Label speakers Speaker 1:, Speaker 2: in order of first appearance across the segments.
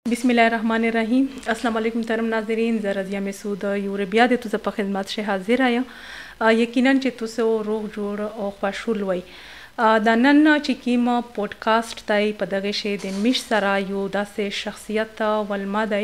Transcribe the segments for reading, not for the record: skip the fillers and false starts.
Speaker 1: बिस्मिल्लाहिर्रहमानिर्रहीम। अस्सलाम वालेकुम तमाम नाज़रीन, ज़ रज़िया मसूद यूरे बिया दे तुझ په خدمت شه حاضر یم. یقینا چې تاسو روغ جوړ او خوشحال وي. دا نن چې کوم پودکاسټ دی په دغه شی د مش سره یو داسې شخصیت ولما دی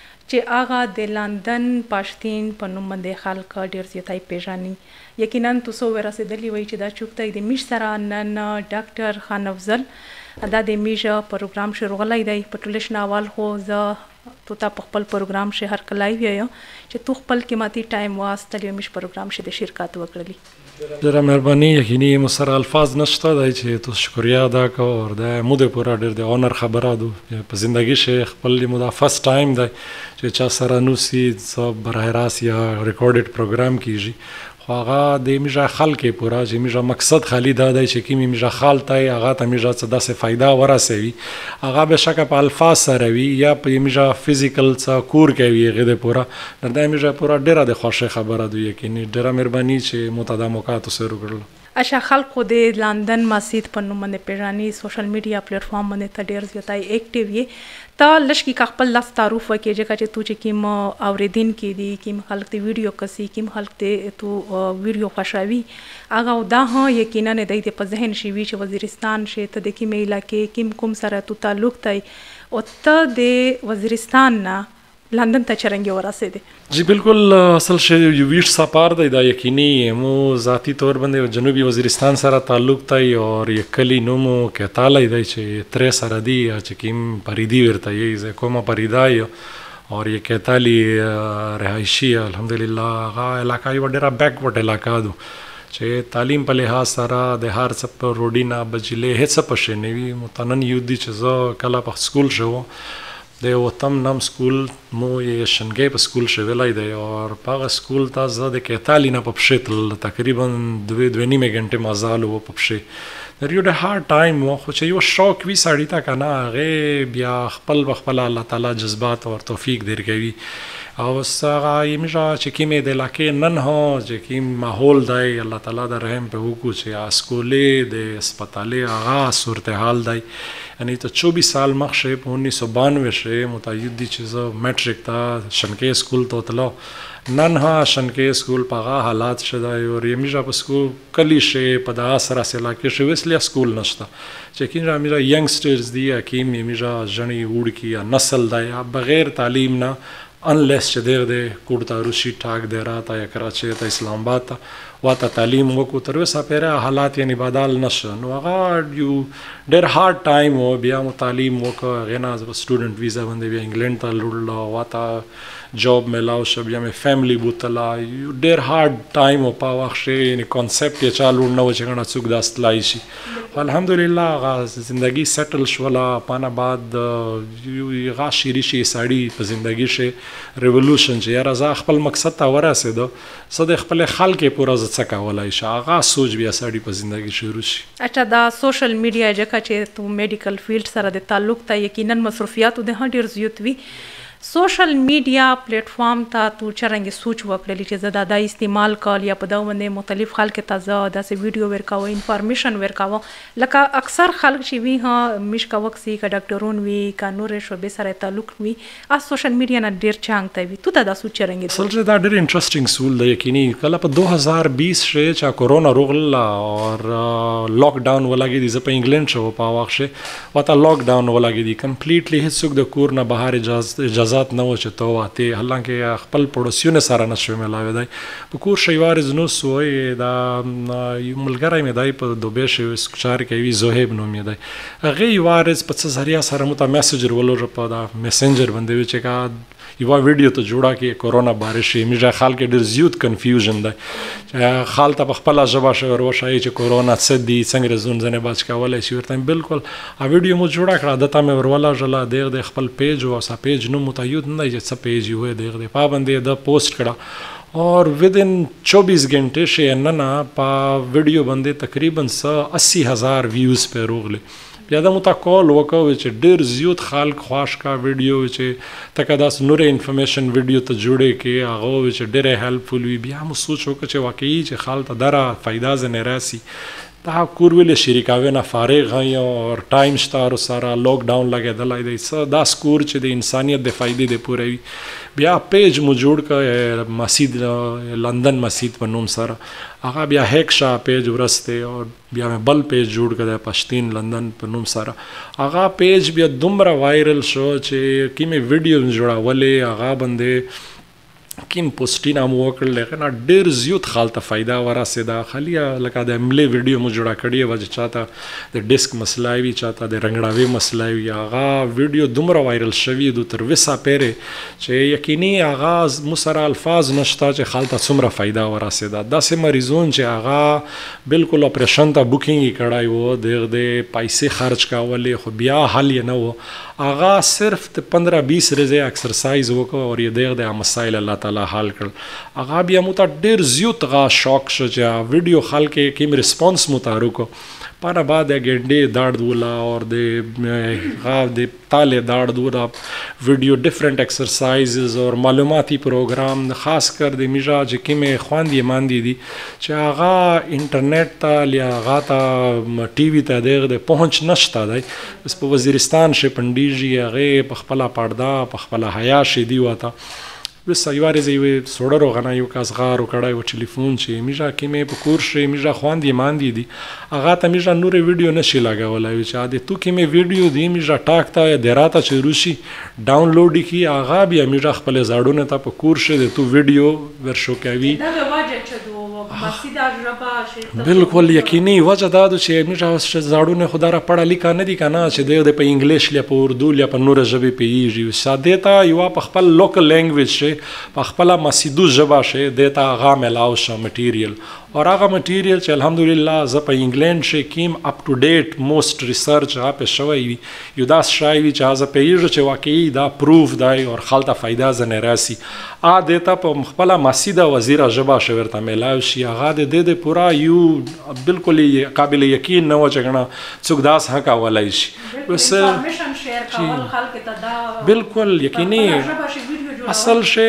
Speaker 1: چې هغه د لندن پښتين په نوم باندې خلک ډیر زیاتای پیژني. یقینا تاسو ورسېدلی وي چې دا چوکته د مش سره نن ډاکټر خان افضل دا د میجا پروګرام شروع غلای دی په ټولشن اول خو زه تو تا خپل پروګرام شه هر کلای وی چې تو خپل قیمتي ټایم واسطه د میش پروګرام شه د شرکت وکړلی.
Speaker 2: ډیره مهرباني. یقیني مسر الفاظ نشته دی چې تو شکریا ادا کو اور د مو د پورا ډیر د اونر خبره دو په زندگی شه خپل مو دا فرست ټایم دی چې چا سره نو سي سب براه راست یا ریکارډډ پروګرام کیږي. خو هغه د میجا خلک پورا چې میجا مقصد خالی دا دی چې کی میجا خال ته هغه ته میجا څه داسې فائدہ ورسوي هغه به شک په الفاظ سره وي یا په میجا فزیکل څه کور کوي غده پورا د میجا پورا ډیره د خوشی خبره دی. یقیني ډیره مهرباني چې متدا موقعات سره وکړل.
Speaker 1: اچھا خلکو د لندن مسجد په نوم باندې پیژني سوشل میډیا پلیټ فارم باندې ته ډیر زیاتای اکټیو یې تا لشکي کا خپل لاس تعارف وکړي چې تو چې کیم اوریدین کې دي کیم خلک ته ویډیو کسي کیم خلک ته تو ویډیو خوشاوي هغه دا ها یقینا نه د په ذهن شي وی چې وزیرستان شي ته د کیم علاقې کیم کوم سره تو تعلق تای او ته د وزیرستان نه لندن ته چرنګ ورسېده.
Speaker 2: جی بالکل اصل شی یو ویش سفر دی دا یقیني مو ذاتی طور باندې جنوبي وزیرستان سره تعلق دی او یکلی نومو کې تعالی دی چې تر سره دی چې کیم پریدي ورته یې کومه پریدای اور یہ کہتالی رہائشی الحمدللہ غا علاقہ یو ډیره بیک وټ علاقہ دو چې تعلیم په لحاظ سره د هر څه په روډینا بجلې هیڅ په شی نه وي. متنن یو دی چې زه کله په سکول شو د وطن نام سکول مو یې شنګې په سکول شویلای دی اور په سکول ته زه د کېتالی نه په پښتل تقریبا 2.5 غنټه مازال وو په پښې در یو د هارد ټایم مو خو چې یو شوق وی سړی تا کنه هغه بیا خپل الله تعالی جذبات او توفیق درکوي او سره یمجا چې کیمه د علاقې نن هو چې کیم ماحول دی الله تعالی د رحم په وکړو چې اسکولې د هسپتالې هغه صورتحال دی یعنی ته 24 سال مخشه په 1992 شه متعید دي چې زه میټریک ته شنکې سکول ته تلو نن ها شنکې سکول په حالات شدا او یمجا په سکول کلی شه په د اسره سلا کې شو وسلیا سکول نشته چې کینجا میرا ینګسټرز دی کیم یمجا ژنی وړ کی نسل دی بغیر تعلیم نه انلیس چې دیر دی کوړتا روشي ټاک دی راته یا کراچي ته اسلام آباد ته واته تعلیم وکړو تر اوسه پیره حالات یې بدل نشه نو هغه یو ډیر هارد ټایم و بیا مو تعلیم وکړ غنا ز سټوډنټ ویزا باندې بیا انګلند ته لړل واته جاب ملاو شو بیا مې فیملی بوتلا یو ډیر هارد ټایم او په وخت یې کانسپټ یې چالو نو چې غنا څوک داستلای شي. الحمدلله غا زندگی سیټل شولا پانا بعد یو غا شيري شي ساړي په زندگی شه ریولوشن چې یاره زه خپل مقصد ته ورسېدو زه د خپل خلک پورا څه کولای شي هغه سوچ بیا سړی په زندگی شروع شي.
Speaker 1: اچھا دا سوشل میډیا چې تو میډیکل فیلډ سره د تعلق ته یقینا مصروفیات د ډیر زیات وي سوشل میډیا پلیټ فارم ته تو چرنګ سوچ وکړلی چې زه دا استعمال کول یا په دا باندې مختلف خلک ته زه داسې ویډیو ورکاو انفارمیشن ورکاو لکه اکثر خلک چې وی ها مش کا وخت سی کا ډاکټرون وی کا نور شوبې سره تعلق وی اس سوشل میډیا نه ډیر چانګ ته وی تو دا سوچ چرنګ
Speaker 2: اصل دا ډیر انټرېسټینګ سول دی یقیني کله په 2020 شه چې کورونا روغلا اور لاک ډاون ولګي دي زه په انګلند شو په واخ شه وته لاک ډاون ولګي دي کمپلیټلی هیڅ د کور نه بهر اجازه نه و چې تو واته حالانکه خپل پړوسیونه سره نشو ملاوي دی په کور شیوارز نو سوې دا یو ملګری مې دی په دوبه شو سکچار کوي زوهب نو مې دی هغه یوارز په څه ذریعہ سره مو ته میسج ولور په دا میسنجر باندې چې کا یو ویډیو ته جوړا کې کورونا بارش میجا خال کې ډیر زیات کنفیوژن دی خال ته خپل ژبه شو ورشای چې کورونا څه دی څنګه رزون زنه بچ کولای شي ورته بالکل ا ویډیو مو جوړا کړه دته مې وروالا جلا د خپل پیج او سا پیج نو متعید نه چې څه پیج وي د پابندې د پوسټ کړه اور ودن 24 घंटे شه نه په ویډیو باندې تقریبا 80,000 ویوز په روغله بیا د متکول وکاو چې ډیر زیات خلک خوښ کا ویډیو چې تکه داس نور انفارمیشن ویډیو ته جوړې کې هغه چې ډیر هیلپفل وي بیا مو سوچ وکړه چې واقعي چې خالته دره فائدہ زنه راسي دا کور ویلې شریکاوي نه فارغ هي او ټایم شته سره لاک ډاون لګېدلی دی څه دا سکور چې د انسانیت د فایدې د پوره وي بیا پیج مو جوړ کړ مسجد لندن مسجد په نوم سره هغه بیا هیک شاه پیج ورسته او بیا مې بل پیج جوړ کړ پښتین لندن په نوم سره هغه پیج بیا دومره وایرل شو چې کیمه ویډیو جوړولې هغه باندې کیم پوسټینا مو وکړل کنه ډیر زیات خالته فائدہ ورسېده خالي لکه د عملي ویډیو مو جوړه کړی و چې چاته د ډیسک مسله وی چاته د رنگړاوي مسله وی هغه ویډیو دومره وایرل شوی د تر وسه پیره چې یقیني آغاز مسره الفاظ نشته چې خالته څومره فائدہ ورسېده داسې مریضون چې هغه بالکل اپریشن ته بوکینګ کړای وو د پیسې خرج کاولې خو بیا حل نه وو هغه صرف 15-20 ورځې ایکسرسایز وکړ او یې د مسائل الله تعالی حل کړ هغه بیا مو ته ډیر زیات غا شوک شو چې ویډیو خلک کیم ریسپانس متارکو پاره بعد ګنډې داړ دولا اور د تاله داړ دولا ویډیو ډیفرنٹ ایکسرسایزز اور معلوماتي پروګرام خاص کر د میجا چې کیمه خواندې ماندې دي چې هغه انټرنیټ ته یا هغه ته ټي وي ته د پہنچ نشته دی بس په وزیرستان شه پندیږي هغه په خپل پړدا په خپل حیا شې دی وته بس یوارې زوی سوړرو غنا یو کاس غارو کړای و ټلیفون چې میجا کیمه په کور شي میجا خواندې ماندې دي هغه ته میجا نور ویډیو نشي لګولای چې اده تو کیمه ویډیو دی میجا ټاک ته دراته چې روشي ډاونلوډ کی هغه بیا میجا خپل زاړونه ته په کور شي تو ویډیو ورشو کوي
Speaker 1: دا واجه چې مسجد اجربا شي
Speaker 2: بالکل یقیني وجه دا چې میجا زاړونه خدای را پړه لیکا نه دي کنه چې د په انګلیش لیا په اردو لیا په نور ژبه پیږي ساده تا یو په خپل لوکل لینګویج شي په خپل مسیدو ژبه شه دیتا هغه ملاو شه مټیریل اور هغه مټیریل چې الحمدلله ز په انګلند شه کیم اپ ټو ډیټ موست ریسرچ هغه شوی وي یو داس شایوي چې از په یوه چې واقعي دا پروف دی او خلته فائدہ زنه راسي ا دیتا په خپل مسیده وزیر ژبه شه ورته ملاو شي هغه د پورا یو بالکل قابل یقین نه و چې غنا څوک داس حقا ولای شي
Speaker 1: بس انفارمیشن شیر کول خلک ته دا
Speaker 2: بالکل یقیني اصل شی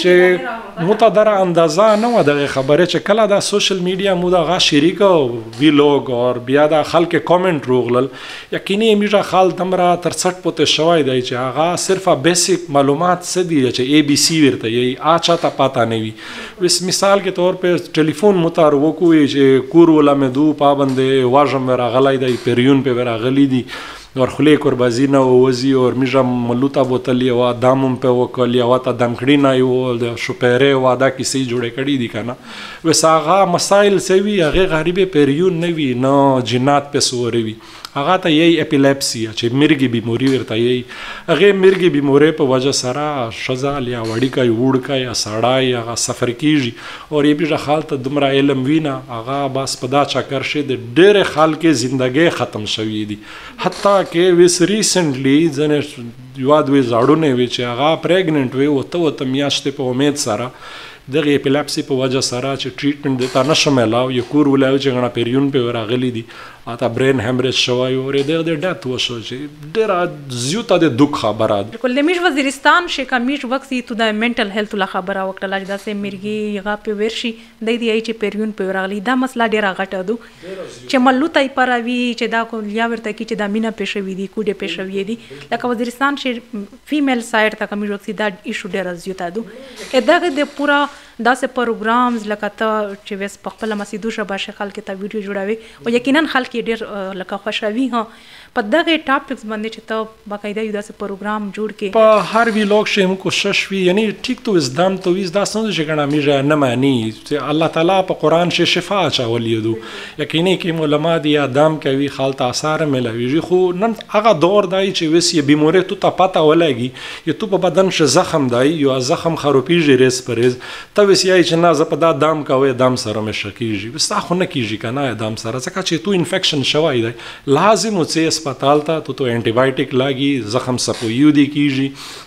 Speaker 2: چې متدره اندازه نه و د خبره چې کله دا سوشل میډیا مو دا غا شریک او ویلوګ اور بیا دا خلک کامنټ روغلل یقیني میجا خال دمرا تر 60 پته شوی دی چې هغه صرف بیسیک معلومات سدي چې اي بي سي ورته یي اچا تا پتا نه وي وس مثال کے طور په ټلیفون متار وکوي چې کور ولا مدو پابند واجم ورا غلای دی پریون په ورا غلی دی اور خلی قربازی نه وزي اور میجا ملوتا بوتلی وا دامم په وکلی وا تا دمکړی نه یو د شوپېره وادا کیسې جوړې کړي دي کنه وساغه مسائل سوي هغه غریبه پریون نه وی نه جنات په سوري وی هغه ته یی اپیلیپسی چې مرګي بیماری ورته یی هغه مرګي بیماری په وجه سره شزال یا وړی کای وړ کای ساړای هغه سفر کیږي اور یی به حالت دمر علم وینا هغه بس پدا چکر شه د ډېر خلک ژوندۍ ختم شوی دي حتی کې وس ریسنټلی ځنه یواد وی زاړونه وی چې هغه پریګننټ وی وته میاشتې په امید سره دغه اپیلیپسی په وجه سره چې ټریټمنټ دتا نشملاو یو کور ولایو چې غنا پیریون په راغلی دي اته برین هیمریج شوی او د ډیت وشو چې ډیر زیوته د دوک خبره ده
Speaker 1: کله میش وزیرستان شي کمیش وخت ته د منټل هیلث له خبره وکړه چې داسې مرګي غا په ورشي د دې چې پیریون په راغلی دا مسله ډیره غټه ده چې ملوتای پروي چې دا کو یا ورته کې چې دا مینا پېښوي دي کوډه پېښوي دي لکه وزیرستان شي فیمیل سایډ ته کمیش وخت دا ایشو ډیره زیوته ده دغه د پورا داسې پروګرامز لکه ته چې وس په خپل مسیدو شبا شخل کې تا ویډیو جوړاوي او یقینا خلک ډېر لکه خوشاوي ها په دغه ټاپکس باندې چې ته باقاعده یو داسې پروګرام جوړ کې
Speaker 2: په هر ویلوګ شي موږ کوشش وی یعنی ټیک تو ازدام تو ویز دا څنګه چې ګڼه میجا نه معنی چې الله تعالی په قران شي شفا چاول یدو یقیني کې علماء دی ادم کوي خالت اثر ملوي خو نن هغه دور دی چې وس یې بیموري تو ته پتا ولګي یو تو په بدن ش زخم دی یو زخم خروپیږي ریس پرز ته وس یې چې نه زپ دا دام کوي دام سره مې شکیږي بس تا خو نه کیږي کنه دام سره ځکه چې تو انفیکشن شوی دی لازم او چې هسپتال ته تو انټي بایوټیک لاګي زخم سپویو دی کیږي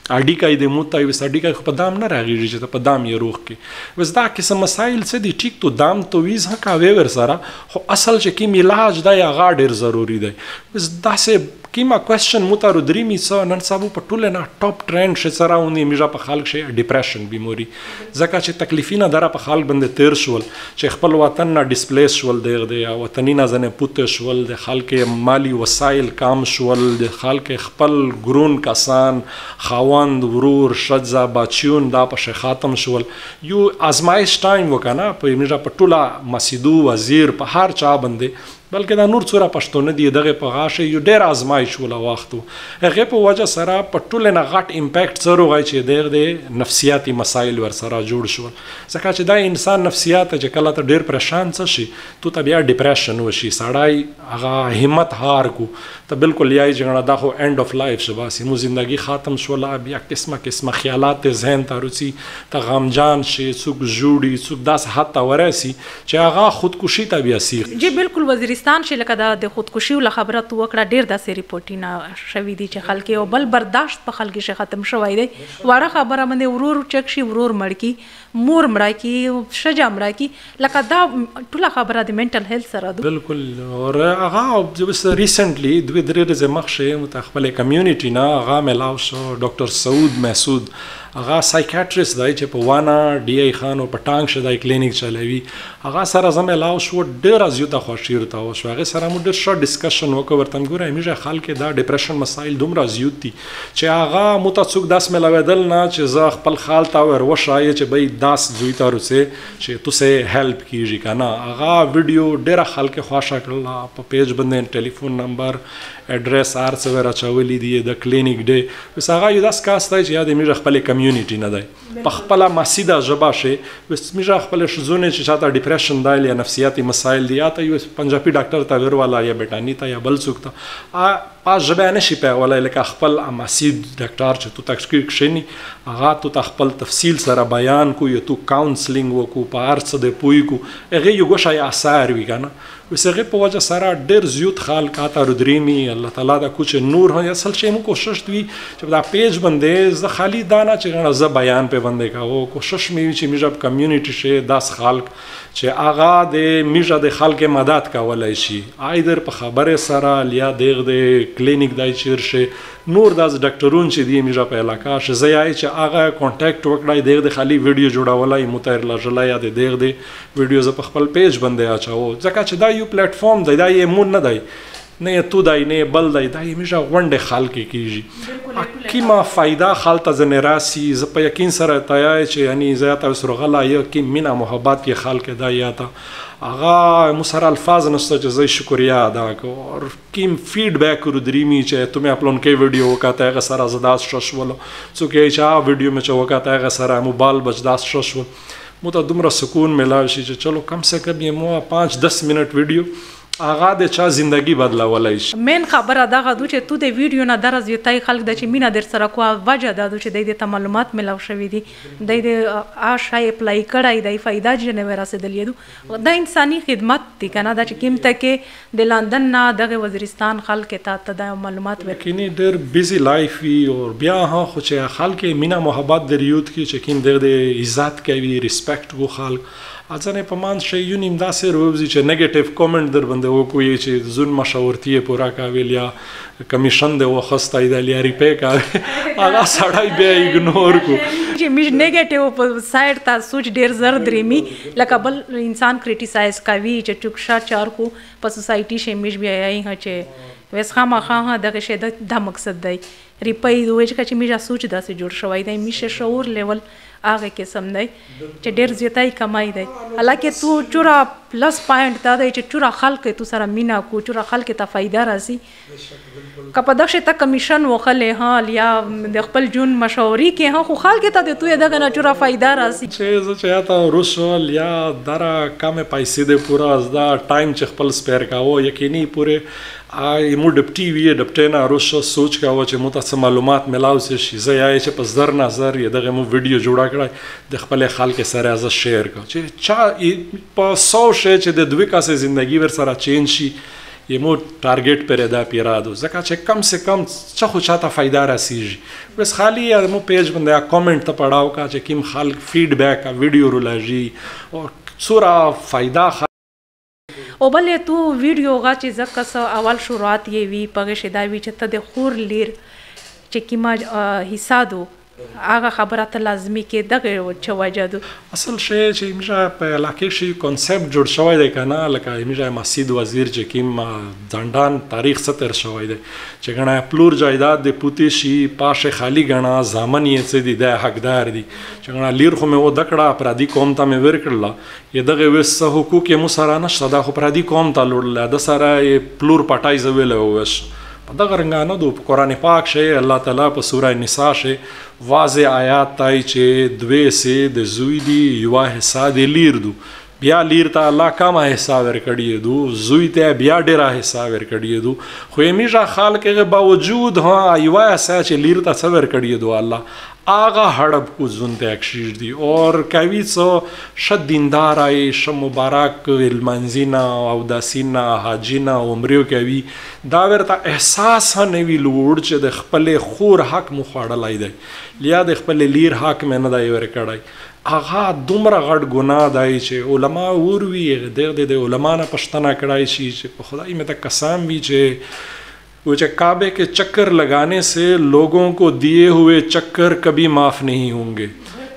Speaker 2: اډیکای د موته وس اډیکای خو په دام نه راغیږي چې په دام یې روغ کې وس دا قسم مسائل څه دي ټیک تو دام تو ویز هکا ور سره خو اصل چې کیم علاج دا یا غاډر ضروری دی وس دا سه کیما کوېسچن موته رو درې می څه نن سبا په ټوله نه ټاپ ټرند ش سره ونی میجا په خلک شي ډیپریشن بیماری ځکه چې تکلیفینه دره په خلک باندې تیر شول چې خپل وطن نه ډیسپلیس شول دی وطنی نه زنه پوت شول د خلک مالی وسایل کام شول د خلک خپل ګرون کسان خاوند ورور شجزا بچیون دا په ختم شول یو ازمایش ټایم وکنه په میجا په ټوله مسیدو وزیر په هر چا باندې بلکې دا نور څوره پښتون دي دغه په غاښه یو ډېر ازمایش ولا وختو هغه په وجه سره په ټوله نه غټ امپیکټ زرو غي چې د نفسیاتي مسایل ور سره جوړ شول ځکه چې دا انسان نفسیات چې کله ته ډېر پریشان څه شي تو ته بیا ډیپریشن وشي سړی هغه همت هار کو ته بالکل یای جګړه دا خو اند اف لایف شبا سیمو زندگی ختم شول بیا قسمه خیالات ذهن ته روسي ته غمجان شي څوک جوړي څوک داس حتی ورسي چې هغه خودکشي ته بیا سیخ
Speaker 1: جی بالکل وزیرستان چې لکه د خودکشي ول خبره تو وکړه ډیر داسې ریپورټینه شوي دي چې خلک او بل برداشت په خلک شي ختم شوی دی وړه خبره باندې ورور چک شي ورور مړ کی مور مړه کی شجا مړه کی لکه دا ټول خبره د منټل هیلث سره ده
Speaker 2: بالکل اور هغه بس ریسنټلی دوی درې ورځې مخشه متخبل کمیونټی نه هغه ملاو شو ډاکټر سعود مسعود هغه سایکیاټریست دی چې په وانا ډی ای خان او په ټانګ شدای کلینیک چلوي هغه سره زمه لاو شو ډیر از یو ته خوشیر تا او هغه سره مو ډیر شارټ ډیسکشن وکړ ورته ګوره میجه خلک دا ډیپریشن مسایل دومره زیات دي چې هغه متڅوک داس ملویدل نه چې زه خپل خال تا ور وشای چې به داس زوی ته روسه چې تو سه هیلپ کیږي کنه هغه ویډیو ډیر خلک خوښه کړل په پیج باندې ټلیفون نمبر اډرس ارڅ ور اچولې دي د کلینیک دی وس هغه یو داس کاستای چې یاد میجه خپل کمیونټی نه دی په خپل مسیده ژبه شي وس میجه خپل شزونه چې چاته ډیپریشن دی یا نفسیاتي مسایل دی یا ته یو پنجابي ډاکټر ته وروالا یا بټانی ته یا بل څوک ته پاس ژبه نه شي په ولای لکه خپل مسید ډاکټر چې تو تحقیق شنی هغه تو خپل تفصیل سره بیان کو یا تو کاونسلینګ وکو په ارڅ د پوی کو هغه یو غشای اثر وی کنه وسغه په وجه سره ډیر زیات خلک اته رودریمی الله تعالی دا کوچ نور هي اصل شی مو کوشش دوی چې دا پیج باندې ز خالی دانا چې ز بیان په باندې کاو کوشش می چې میجب کمیونټی شه داس خلک چې اغا د میجه د خلک مدد کولای شي ایدر په خبره سره لیا دغه د کلینیک دای چیرشه نور داس ډاکټرون چې دی میجه په علاقہ شه زیای چې اغا کانټیکټ وکړای دغه خالی ویډیو جوړولای متیر لا یا دغه د ویډیوز په خپل پیج باندې اچاو ځکه چې دا یو پلیټ فارم دی دا یې مون نه دی نه تو دای نه بل دای دا میجه غونډه خلک کیږي کیما فائدہ خالته زنراسی ز په یقین سره تایای چې یعنی زیاته سرغلا یو کی مینا محبت کې خلک دا یاته اغا مسر الفاظ نسته چې زه شکریا ادا کوم کیم فیډبیک ورو دریمی چې تمه اپلون کې ویډیو وکاته هغه سره زداس ششول څوک یې چې ویډیو مې چې وکاته هغه سره موبایل بچداس ششول مو ته دومره سکون ملاوي چې چلو کم سے کم یې مو 5-10 منټ ویډیو هغه د چا زندگی بدلولای شي
Speaker 1: مین خبره دغه دوی چې تو د ویډیو نه درز یتای خلک د چې مینا در سره کوه وجه دا چې د معلومات ملاو شوی دي د آشای اپلای کړای د فائدہ جنې ورسېدل د انساني خدمت دي کنه دا چې قیمته کې د لندن نه دغه وزیرستان خلک ته د معلومات
Speaker 2: ورکینی ډېر بیزی لایف وی او بیا ها خو چې خلک مینا محبت د ریوت کې چې کیم د عزت کوي ریسپیکټ وو خلک اځنه په مان شي یو نیم داسې روزي چې نیگیټیو کومنټ در باندې وکوي چې زون مشاورتي پورا کاویل یا کمیشن د وخستای د لیاري په کا هغه سړی به ایګنور کو
Speaker 1: چې میش نیگیټیو په سایډ تا سوچ ډیر زر درېمی لکه بل انسان کریټیسایز کوي چې چوکشا چار کو په سوسایټي شي میش بیا یې ها چې وس خامخا دغه شه د مقصد دی ریپای دوی چې میشا سوچ داسې جوړ شوی دی میشه شعور لیول هغه قسم دی چې ډیر زیاتای کمای دی حالکه تو چورا پلس پوینټ دا دی چې چورا خلک تو سره مینا کو چورا خلک ته فائدہ راسي کپه دغه ته کمیشن وخلې ها یا د خپل جون مشوري کې ها خو خلک ته تو دغه نه چورا فائدہ راسي
Speaker 2: چې یا تا روسول یا درا کم پیسې د پورا از دا ټایم چې خپل سپیر کاوه یقیني پوره مو ډپټي وی ډپټینا روسو سوچ کاوه چې متاسم معلومات ملاو شي زه یې چې په زر نظر یې دغه مو ویډیو جوړا کړای د خپل خلک سره از شیر کو چې چا په 100 شې چې د دوی کاسه ژوندۍ ور سره چینج شي یمو ټارګټ پر ادا پیرادو ځکه چې کم سے کم څه خو چاته فایده راسیږي بس خالی مو پیج باندې کامنټ ته پڑھاو کا چې کیم خلک فیډبیک ویډیو رولاجی او سورا فایده
Speaker 1: او بلې تو ویډیو غا چې زکه سه اول شروعات یې وی پغه شدا وی چې ته د خور لیر چې کیما حصہ دو هغه خبره ته لازمي کې دغه چواجدو
Speaker 2: اصل شی چې موږ په علاقې شي کانسپټ جوړ شوی دی کنه لکه موږ مسجد وزیر چې کیم ځندان تاریخ ستر شوی دی چې غنا پلور جایداد د پوتی شي پاشه خالی غنا ځامن یې څه دي د حقدار دي چې غنا لیر خو مې و دکړه اپرادي قوم ته مې ورکړله ی دغه وسه حقوق یې مو سره نشته د اپرادي قوم ته لوړل د سره پلور پټای زویل ووش دغه رنګانه د قرآن پاک شی الله تعالی په سوره نساء شی واضح آیات تای چې دوی سه د زوی دی یو حصہ دی لیر دو بیا لیر ته الله کما حصہ ور کړی دو زوی ته بیا ډیره حصہ ور کړی دو خو میږه خالق باوجود ها یو حصہ چې لیر ته څور کړی دو الله آغا هړب کو زونته اکشیر دی اور کوي څو شد دیندار ای ش مبارک المنزینا او داسینا حاجینا عمرو کوي دا ورته احساس نه وی لوړ چې د خپل خور حق مخاړلای دی لیا د خپل لیر حق مې نه دی ور کړای اغا دومره غټ ګناه دی چې علما وروي د علما نه پښتنه کړای شي چې په خدای مې ته قسم وی چې وہ کعبے کے چکر لگانے سے لوگوں کو دیے ہوئے چکر کبھی معاف نہیں ہوں گے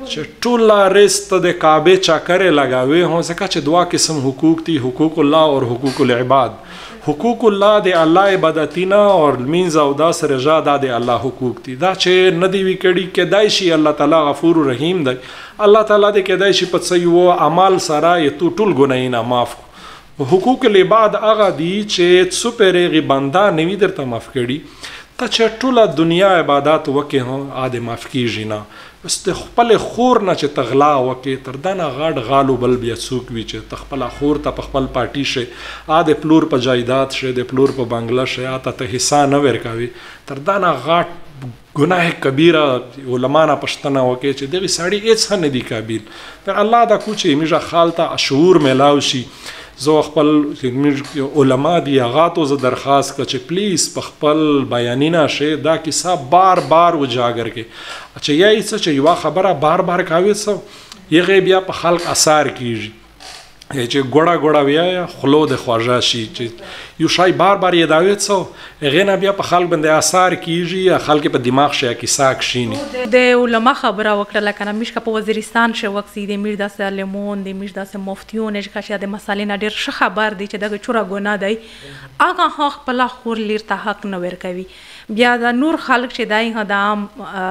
Speaker 2: ټوله رست د کعبے چکر لگاوے ہوں ځکه چې دوا قسم حقوق دي حقوق الله اور حقوق العباد حقوق الله د الله عبادتینا اور مینز او داس رضا د الله حقوق دي دا چې ندی وی کړي کې دای شي الله تعالی غفور رحیم دی الله تعالی دې کې دای شي په څه یو اعمال سره یې ټول ګناهونه معاف حقوق العباد هغه دي چې څو پرېږي بنده نوی درته معاف کړي ته چې ټوله دنیا عبادت وکې هم عاده معاف کیږي نه بس د خپل خور نه چې تغلا وکې تر دنه غاډ غالو بل بیا څوک وي چې تخپل خور ته په خپل پارټي شي عاده پلور په جایداد شي د پلور په بنگلا شي اته ته حصہ نه ورکوي تر دنه غاټ گناه کبیره علما نه پښتنه وکې چې دغه سړی هیڅ نه دی قابل پر الله دا کوچې میږه خالته شعور ملاو شي زه خپل علما دی هغه ته زه درخواست کړ چې پلیز په خپل بیانینا شي دا کیسه بار بار وجاګر کې چې یای څه چې یو خبره بار بار کاوي څه یغه بیا په خلق اثر کیږي چې ګوړه ګوړه بیا خلو د خواجه شي چې یو شای بار بار یادوي څه هغه نه بیا په خلک باندې اثر کیږي خلک په دماغ شي کې ساک شینی
Speaker 1: د علما خبره وکړه کنه مشکه په وزیرستان شو وخت د میر داسه لیمون د میر داسه مفتیون چې شه د مسالې نه ډیر ښه خبر دی چې دغه چوره ګناه دی هغه حق په لا خور لیر ته حق نه ور کوي بیا د نور خلک چې دای هدام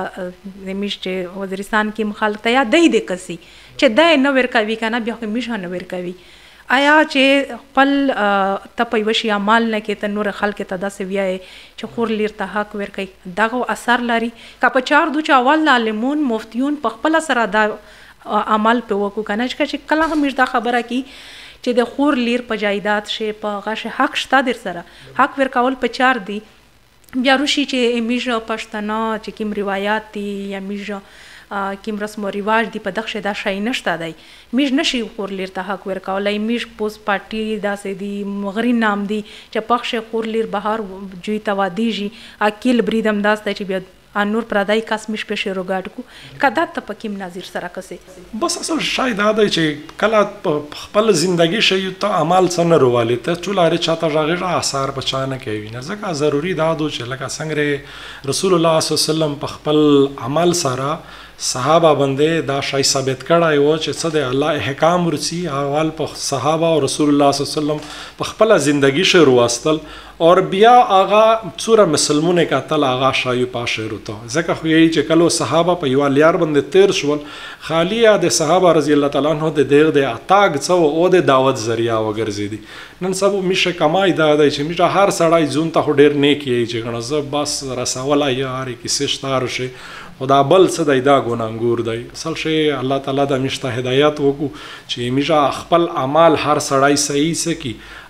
Speaker 1: د مشته وزیرستان کې مخالفت یا دای د کسي چې دای نه ور کوي کنه بیا خو میشه نه ور کوي آیا چې خپل تپي وشي عمل نه کې ته نور خلک ته داسې ویای چې خور لیر ته حق ور کوي دغه اثر لري کا په چار دوه اول عالمون مفتیون په خپل سره دا عمل په وکړو کنه چې کله هم دا خبره کی چې د خور لیر په جایداد شي په غشه حق شته در سره حق ور کول په چار دی بیا روشي چې میجه پښتنه چې کوم روایت دي یا میجه کوم رسم او رواج دی په دغه دا شای نشته دی میج نشي خور لیر ته حق ورکولای میج پوس پارټي داسې دی مغری نام دی چې پخشه خور لیر بهار جوی توادیږي اکیل بریدم داسته چې بیا نور پردای کس میش په شروع گاډ کو کدا ته پکیم ناظر سره کسه
Speaker 2: بس اصل شاید دا دی چې کله خپل ژوندۍ شي ته عمل څنګه رواله ته چولاره چاته راغی آثار بچانه کوي نه ځکه ضروری دا دو چې لکه څنګه رسول الله صلی الله علیه وسلم په خپل عمل سره صحابه باندې دا شای ثابت کړای و چې څه د الله احکام ورسي اول په صحابه او رسول الله صلی الله علیه وسلم په خپل ژوندۍ شروع واستل اور بیا آغا څوره مسلمانونه کتل آغا شای پاشه روته ځکه خو یې چې کلو صحابه په یو لیار باندې تیر شول خالیه د صحابه رضی الله تعالی عنہ د دغه د اتاګ څو او د دعوت ذریعہ وګرځیدي نن سبا میشه کمای دا دی چې میشه هر سړی ځون ته ډیر نیک یې چې غنځ بس رسوله یاري کیسه شتار شي خدا بل څه دی دا ګناګور دی اصل شي الله تعالی د مشته هدایت وکړو چې میشه خپل اعمال هر سړی صحیح سکی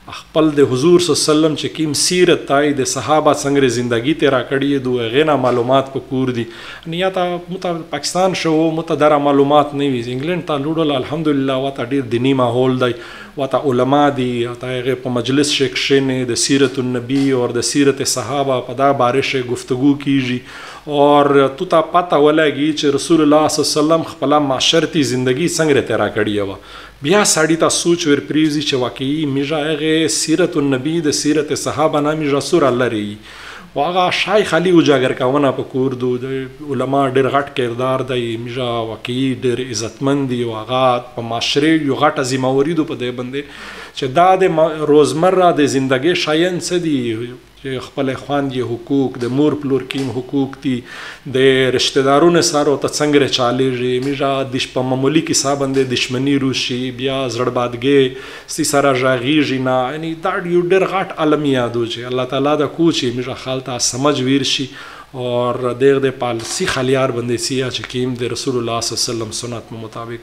Speaker 2: خپل د حضور صلی الله علیه وسلم چې کوم سیرت تای د صحابه څنګه زندگی تیرا کړی دو غینا معلومات په کور دي نیا تا پاکستان شو متدره معلومات نه وي انګلند ته لوړل الحمدلله وته ډیر دینی ماحول دی وته علما دي ته هغه په مجلس شکشنه د سیرت النبی او د سیرت صحابه په دا بارش گفتگو کیږي اور تو ته پته ولګي چې رسول الله صلی الله علیه وسلم خپل معاشرتي زندگی څنګه تیرا کړی و بیا سړی ته سوچ ور پریزي چې واقعي میجا هغه سیرت النبی د سیرت صحابه نه میجا سور الله ری واغه شیخ علي اجاگر کاونه په کور دو د علما ډېر غټ کردار دی میجا واقعي ډېر عزتمند دی واغه په معاشره یو غټه ذمہواری دو په دې باندې چې دا د روزمره د ژوندۍ شاین څه دی چې خپل خواندې حقوق د مور پلور کیم حقوق دي د رشتہ دارونو سره ته څنګه چالېږي میجا د په معمولی کې صاحب دشمنی روشي بیا زړبادګي سی سره ژغیږي نه یعنی دا یو ډېر غټ عالم یادو چې الله تعالی دا کوچي میجا خالته سمجھ ویرشي اور د پالسی خلیار باندې سیا چې کیم د رسول الله صلی الله علیه وسلم سنت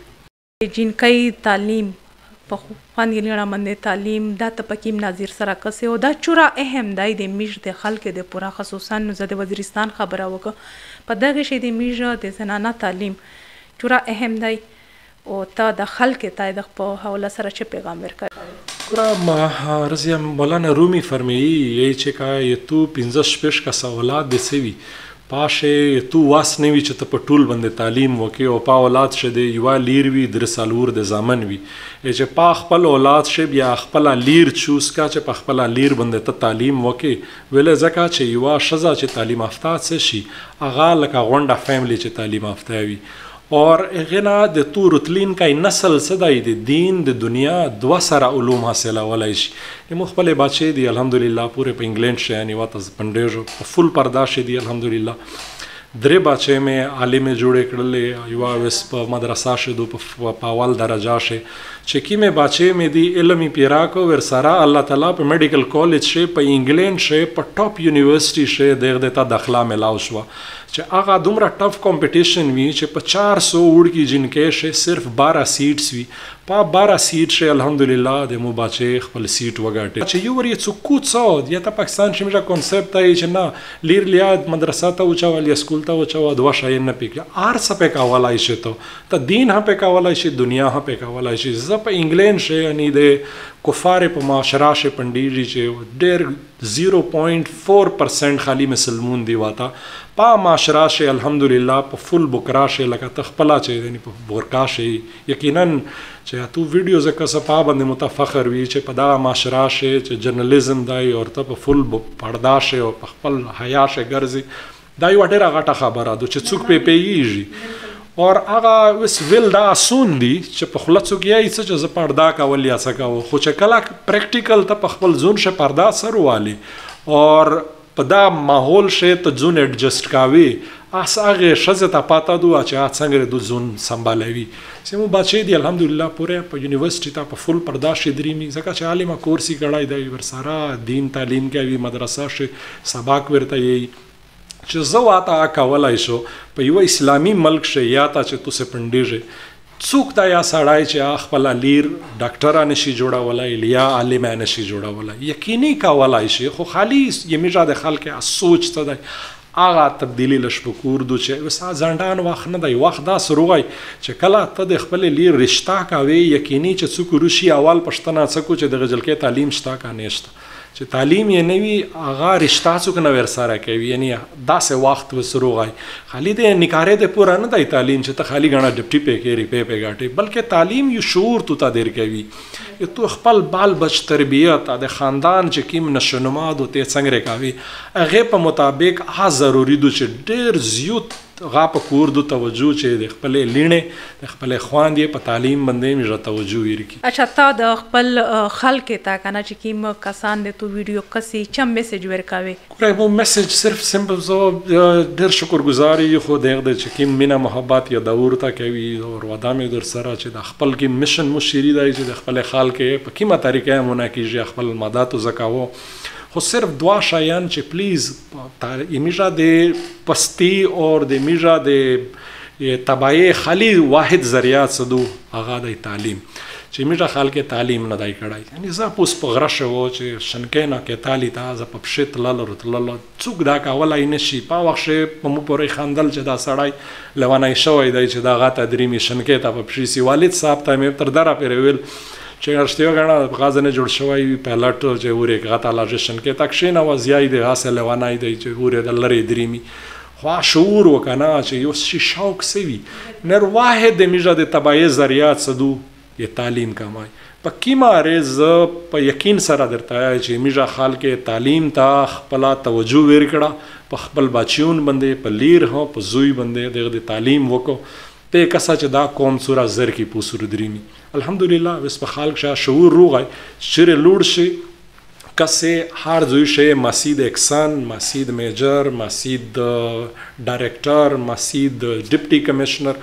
Speaker 2: مطابق
Speaker 1: جنکۍ تعلیم په خوانګلینه باندې تعلیم دا ته پکیم ناظر سره کسه او دا چورا اهم دی د میژ د خلک د پورا خصوصا نو د وزیرستان خبره وکړه په دغه شی د میژ د زنانه تعلیم چورا اهم دی او ته د خلک ته د په حواله سره چې پیغام ورکړي
Speaker 2: پورا رضی مولانا رومی فرمایي یی چې کا تو 15 کا سوالات د سوي پاشه تو واس نه وی چې ته په ټول باندې تعلیم وکې او په اولاد شه دی یو لیر وی در سالور د زامن وی چې په خپل اولاد شه بیا خپل لیر چوس کا چې په خپل لیر باندې ته تعلیم وکې ویل زکه چې یو شزا چې تعلیم یافته څه شي اغه لکه غونډه فیملی چې تعلیم یافته وي اور غنا د تو رتلین کای نسل صدای د دین د دنیا دوا سره علوم حاصله ولای شي مخبل بچی دی الحمدلله پوره په انګلند شه یعنی واتز پندېجو فل پرداشه دی الحمدلله درې بچی مې عالم جوړ کړل یو وس په مدرسه شه دو په اول درجه شه چې کی مې بچی مې دی علمي پیرا کو ور سره الله تعالی په میډیکل کالج شه په انګلند شه په ټاپ یونیورسيټي شه دغه ته داخله ملاو شو چې هغه دومره ټف کمپټیشن وی چې په 400 وړ کې جنکې شه صرف 12 سیټس وی په 12 سیټ شه الحمدلله د مو بچي خپل سیټ وګاټه چې یو ور یې څوک څو دی ته پاکستان چې مجا کنسپټ دی چې نه لیر لیاد مدرسه ته وچاول یا سکول ته وچاو دوا شای نه پکې ار سپه کاولای شي ته دین هم په کاولای شي دنیا هم په کاولای شي ز په انګلند شه یعنی د کفار په معاشره شه پندیږي چې ډېر 0.4% خالی مسلمون دی واتا په معاشره شه الحمدلله په فل بکرا شه لکه تخپلا چې یعنی په بورکا شه یقینا چې تو ویډیو زکه صفه باندې متفخر وی چې په دا معاشره شه چې جرنالیزم دی او ته په فل پردا شه او په خپل حیا شه ګرځي دا یو ډېر غټه خبره ده چې څوک په پیږي اور هغه وس ویل دا اسون دي چې په خلصو کې یې څه چې ز پردا کول یا څه کاو خو چې کله پریکټیکل ته په خپل ځون شه پردا سره والی اور په دا ماحول شه ته ځون اډجسټ کاوي اساغه شزه ته پاته دوه چې څنګه د ځون سمبالوي سمو بچی دی الحمدلله پوره په یونیورسيټي ته په فل پردا شه دريمي ځکه چې عالمه کورسي کړای دی ورسره دین تعلیم کوي مدرسه شه سبق ورته یې چې زه واته کولای شو په یو اسلامي ملک شه یا ته چې تو سه پندېږي څوک دا یا سړای چې خپل لیر ډاکټر نشي جوړولای یا عالم نشي جوړولای یقیني کولای شي خو خالی یمیجا د خلک سوچ ته دی هغه تبدیلی لش پکور دو چې وسا ځندان وخت نه دی وخت دا سروي چې کله ته د خپل لیر رشتہ کوي یقیني چې څوک روشي اول پښتنه څکو چې د غجل کې تعلیم شتا کا نشته چې تعلیم یې نوی هغه رشتہ څوک نه ور سره کوي یعنی داسې وخت وسروغای خالی د نکاره د پورا نه دی تعلیم چې ته خالی غنا ډپټي په کې ری په غاټي بلکې تعلیم یو شعور تو دیر کوي تو خپل بال بچ تربیت د خاندان چې کیم نشونما دو ته څنګه کوي هغه په مطابق ها ضروری دو چې ډیر زیات غا په کور دو توجه چې د خپل لینې د خپل خواندې په تعلیم باندې مې توجه ورکی
Speaker 1: اچھا تا د خپل خلک ته کنه چې کیم کسان د تو ویډیو کسي چم میسج ورکاوي
Speaker 2: کوم میسج صرف سمپل زو ډیر شکرګزاري خو دغه چې کیم مینا محبت یا دور تا کوي او ودامه در سره چې د خپل کې مشن مشری دی چې د خپل خلک په کومه طریقه مونږ کیږي خپل مدد او زکاو خو صرف دوا شایان چې پلیز امیجا د پستی اور د امیجا د تبعی خالی واحد ذریعہ صدو هغه د تعلیم چې میټه خال کې تعلیم نه دی کړی یعنی زه پوس په غره شو چې شنکې نه کې تالی ته زه په پښې تلل رتلل څوک دا کولای نشي په وخت په مو پورې خندل چې دا سړی لوانای شوی دی چې دا غاته درېمې شنکې ته په پښې سي والد صاحب ته مې تر دره پرې ویل چې ارشتیو غاڼه غازه نه جوړ شوی پهلټ چې وره غاته لاژشن کې تک شي نه وزیای دی حاصل لوانای دی چې وره د لری درېمې خو شعور وکنه چې یو شي شوق سوي نر واحد میجا د تبعی ذریعات صدو یہ تعلیم کمای په کیما ریز په یقین سره درته چې میجا خال کې تعلیم ته خپل توجه ورکړه په خپل بچیون باندې په لیر هو په زوی باندې د تعلیم وکړو ته کسا چې دا قوم سورا زر کی پوسور درېمی الحمدلله وس په خالق شاه شعور روغای شر لوړ شي کسه هر زوی شه مسید اکسان مسید میجر مسید ډایرکټر مسید ډیپټي کمشنر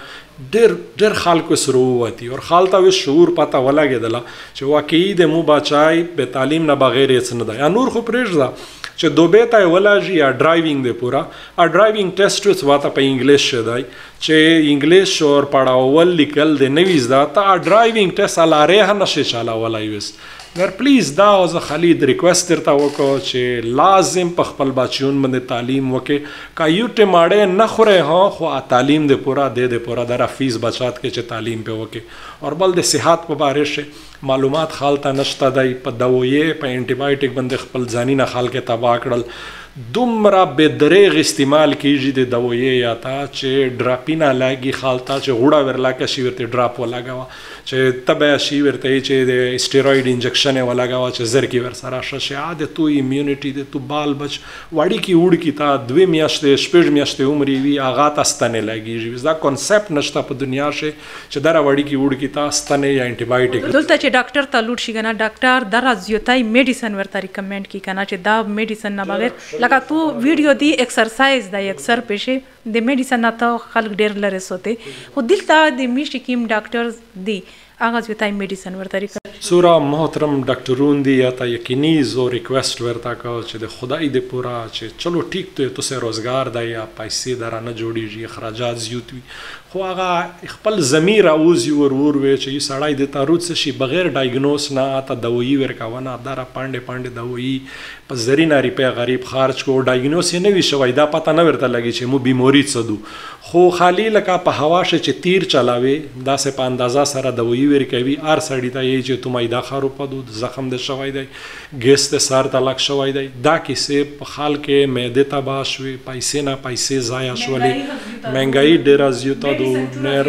Speaker 2: ډېر خلکو سره وتی او خالته و شعور پته ولګیدله چې واقعي د مو بچای به تعلیم نه بغیر هیڅ نه دی نور خو پرېږده چې دوبه ته ولاږي یا ډرایوینګ دی پورا ا ډرایوینګ ټیسټ وس واته په انګلیش شدای چې انګلیش اور پړاول لیکل د نویز دا ته ډرایوینګ ټیسټ لاره نشي چاله ولای وس ور پلیز دا از خالد ریکوست درته وکړو چې لازم په خپل بچیون باندې تعلیم وکړي کا یو ټی ماړه نه خوره ها خو تعلیم د پورا د پورا در فیس بچات کې چې تعلیم په وکړي اور بل د صحت په باره شه معلومات خالته نشته دی په دویې په انټي بایوټیک باندې خپل ځانی نه خال کې تبا کړل دومره به دریغ استعمال کیږي د دویې یا تا چې ډراپینا لاګي خالته چې غوړه ورلا کې شي ورته ډراپ ولګاوه چې تبه شي ورته چې د اسټیروید انجکشن ولګاوه چې زر کې ور سره ششه عادت تو ایمیونټي د تو بال بچ وړي کی وړ کی تا 2 میاشتې شپږ میاشتې عمر وی اغا تستنه لګیږي دا کنسپټ نشته په دنیا شه چې دا وړي کی وړ کی تا ستنه یا انټي بایوټیک
Speaker 1: دلته چې ډاکټر ته لوټ شي کنه ډاکټر درازیوتای میډیسن ورته ریکمند کی کنه چې دا میډیسن نه بغیر لکه تو ویډیو دی ایکسرسایز دا اکثر پېشه د میډیسن ته خلک ډېر لره سوته خو دلته د میشکیم ډاکټرز دی هغه ځوتای میډیسن ورته ریکمند
Speaker 2: سورا محترم ډاکټرون دی یا تا یقیني زو ریکوست ورته کا چې د خدای د پورا چې چلو ټیک ته تو روزګار دی یا پیسې درانه جوړیږي اخراجات زیات وي خو هغه خپل ضمیر اوز ور وی چې سړی د تاروت شي بغیر ډایګنوز نه تا دوايي ورکاونه دره پاندې دوايي په زرینا ریپه غریب خارج کو ډایګنوز یې نه وی شوی دا پته نه ورته لګي چې مو بیماری څه دو خو خالی لکه په هوا چې تیر چلاوي دا سه په اندازا سره دوايي ورکوي ار سړی ته یې چې تو مایدا خارو پدو زخم د شوی دی ګیس ته سار تلک شوی دی دا کیسه په خال کې معده تباہ شوی پیسې نه پیسې ضایع شولې مهنګای ډیر زیاته دو نر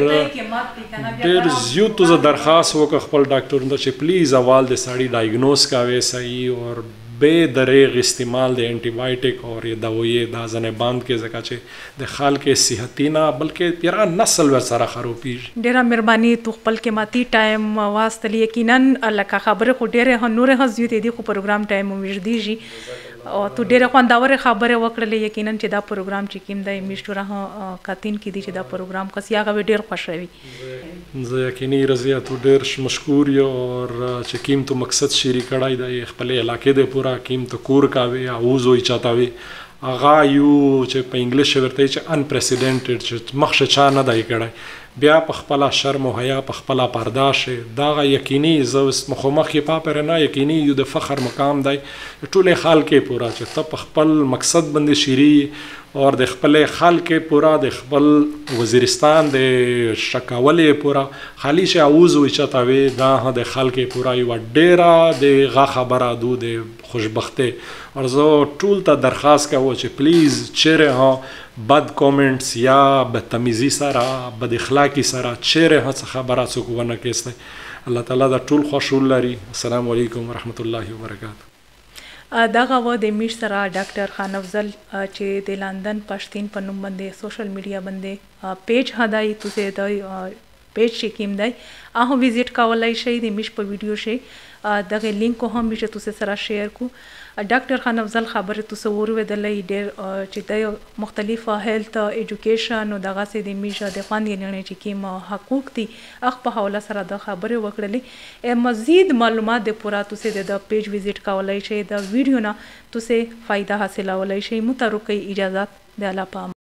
Speaker 2: ډیر زیاتو ز درخواست وک خپل ډاکټر ته چې پلیز اول د سړی ډایګنوز کاوي صحیح اور بے دریغ استعمال د انټي بایوټیک اور یہ دوايي دا ځنه باند کې ځکه چې د خال کې صحتي نه بلکې پیرا نسل ور سره خرابېږي
Speaker 1: ډیره مهرباني تو خپل کې ماتي ټایم واسطه یقینا لکه خبره خو ډیره نور هزيته دي خو پروګرام ټایم ومر دیږي او تو ډیره خوندور خبره وکړلې یقینا چې دا پروګرام چې کیم د میشتوره کاتین کې دي چې دا پروګرام کسیاغه ډیر خوشوي
Speaker 2: زه یقیني رضیا تو ډیر مشکور یو اور چې کیم تو مقصد شری کړای د خپل علاقې د پورا کیم تو کور کاوي اوز وي چاتاوي اغا یو چې په انګلیش ورته چې انپریسیډنټډ چې مخشه چا نه دی کړای بیا په خپل شرم او حیا په خپل پرداشه دا یقیني زوس مخمخ په پر نه یقیني یو د فخر مقام دی ټوله خال کې پورا چې ته په خپل مقصد باندې شيري اور د خپل خال کې پورا د خپل وزیرستان د شکاولې پورا خالی شه اوز وي چتاوي دا د خال کې پورا یو ډیره د غا خبره دو د خوشبخته اور زه ټول ته درخواست کوم چې پلیز چیرې ها بد کومنټس یا بدتمیزی سره بد اخلاقی سره چیرې څه خبره څوک ونه کېسته الله تعالی دا ټول خوشول لري السلام علیکم ورحمت الله وبرکاته
Speaker 1: دغه و د میش سره ډاکټر خان افضل چې د لندن پښتين په نوم باندې سوشل میډیا باندې پیج هداي تاسو د پیج چې کیم دی هغه وزټ کولای شئ د میش په ویډیو شي دغه لینک هم میشه تاسو سره شیر کو ډاکټر خان افضل خبره تاسو ورودلې ډېر چې د مختلف هیلث ایجوکیشن او دغه سي د میشه د خوندې نه چې کیم حقوق دي اخ په حواله سره د خبره وکړلې مزید معلومات د پورا تاسو د پیج وزټ کولای شئ د ویډیو نه تاسو فائدہ حاصلولای شئ متروکي اجازه د الله پام